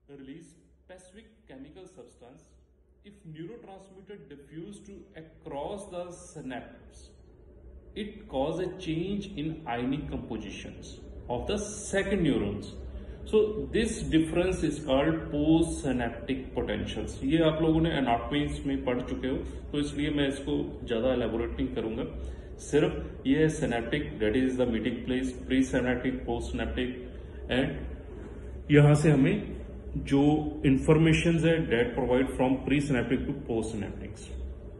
release specific chemical substance if neurotransmitter diffuse to across the synapse. It cause a change in ionic compositions of the second neurons. So this difference is called postsynaptic potentials. ये आप लोगों ने anatomy में पढ़ चुके हो, तो इसलिए मैं इसको ज्यादा एलेबोरेट नहीं करूंगा. सिर्फ ये synaptic, that is the meeting place, pre synaptic, post synaptic, and यहां से हमें जो इंफॉर्मेशन है that provide from pre synaptic to post synaptics.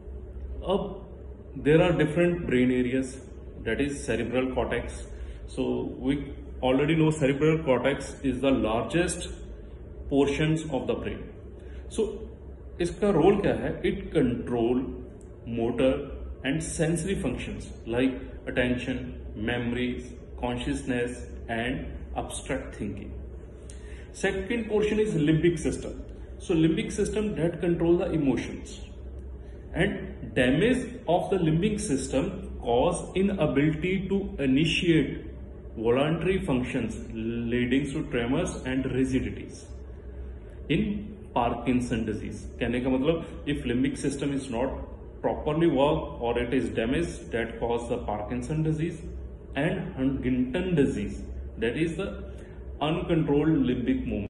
अब there are different brain areas, that is cerebral cortex. So we already know cerebral cortex is the largest portions of the brain. So इसका role क्या है? It control motor and sensory functions like attention, memories, consciousness and abstract thinking. Second portion is limbic system. So limbic system that control the emotions, and damage of the limbic system cause inability to initiate voluntary functions leading to tremors and rigidities in Parkinson disease. कहने का मतलब if limbic system is not properly work or it is damaged, that cause the Parkinson disease and Huntington disease, that is the uncontrolled limbic movement.